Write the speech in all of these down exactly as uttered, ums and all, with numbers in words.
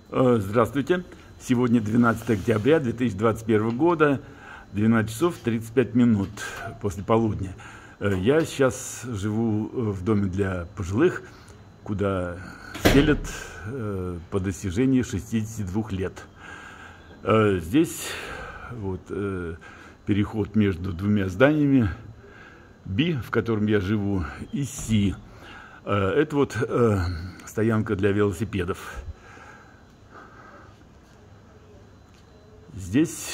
Здравствуйте. Сегодня двенадцатое октября две тысячи двадцать первого года, двенадцать часов тридцать пять минут после полудня. Я сейчас живу в доме для пожилых, куда селят по достижении шестидесяти двух лет. Здесь вот переход между двумя зданиями: Би, в котором я живу, и Си. Это вот стоянка для велосипедов. Здесь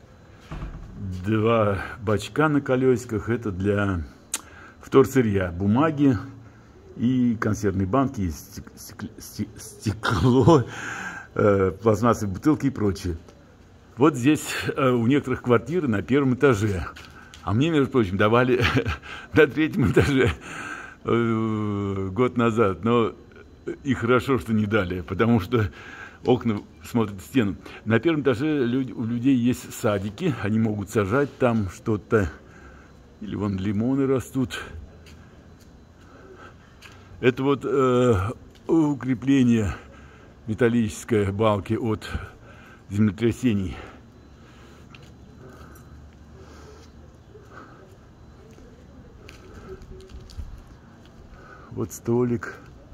два бачка на колесиках. Это для вторсырья, бумаги и консервные банки, стекло, пластмассовые бутылки и прочее. Вот здесь у некоторых квартиры на первом этаже. А мне, между прочим, давали на третьем этаже год назад. Но и хорошо, что не дали, потому что окна смотрят в стену. На первом этаже люди, у людей есть садики, они могут сажать там что-то. Или вон лимоны растут. Это вот э, укрепление металлической балки от землетрясений. Вот столик.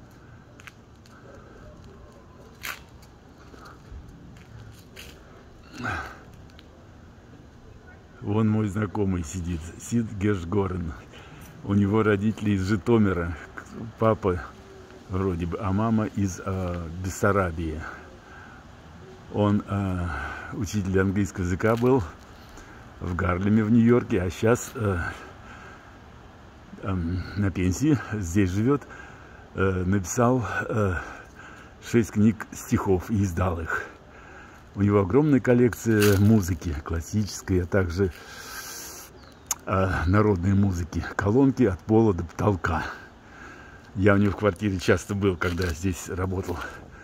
Вон мой знакомый сидит, Сид Гешгорн. У него родители из Житомира, папа вроде бы, а мама из э, Бессарабии. Он э, учитель английского языка был в Гарлеме в Нью-Йорке, а сейчас э, э, на пенсии, здесь живет. Э, написал э, шесть книг стихов и издал их. У него огромная коллекция музыки, классической, а также э, народной музыки. Колонки от пола до потолка. Я у него в квартире часто был, когда здесь работал.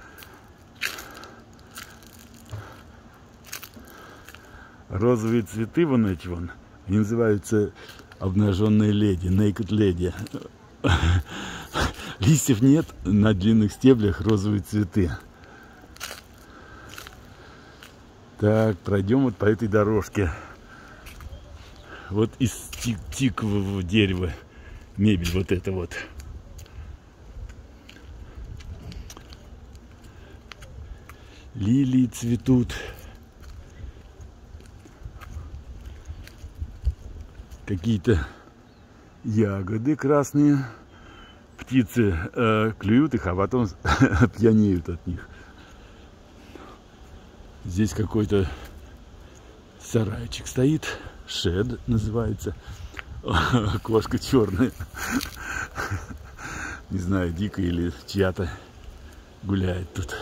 Розовые цветы, вон эти вон, они называются обнаженная леди, naked lady. Листьев нет, на длинных стеблях розовые цветы. Так, пройдем вот по этой дорожке. Вот из тик тикового дерева мебель вот эта вот. Лилии цветут. Какие-то ягоды красные. Птицы э, клюют их, а потом пьянеют от них. Здесь какой-то сарайчик стоит. Шед называется. Кошка черная. Не знаю, дикая или чья-то гуляет тут.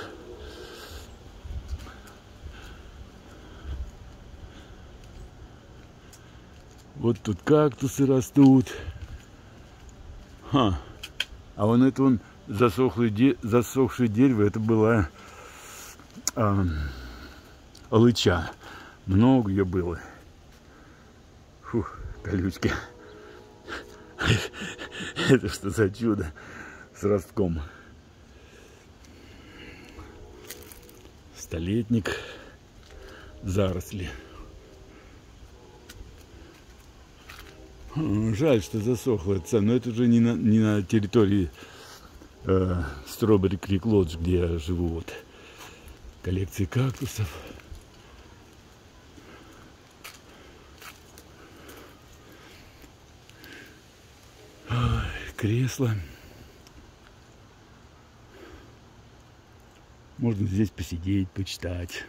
Вот тут кактусы растут. Ха. А вон это вон засохшее, де... засохшее дерево. Это была а, алыча. Много ее было. Фух, колючки. Это что за чудо с ростком. Столетник. Заросли. Жаль, что засохло это, но это уже не на, не на территории э, Strawberry Creek Lodge, где я живу. Вот. Коллекции кактусов. Ой, кресло. Можно здесь посидеть, почитать.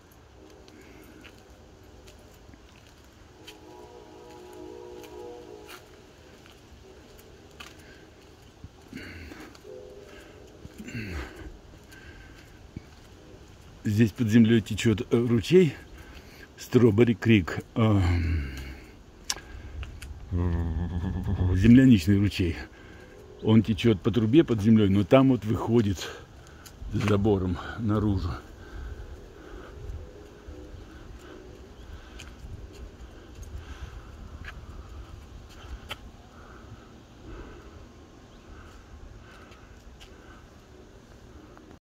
Здесь под землей течет ручей Strawberry Creek, земляничный ручей. Он течет по трубе под землей, но там вот выходит с забором наружу.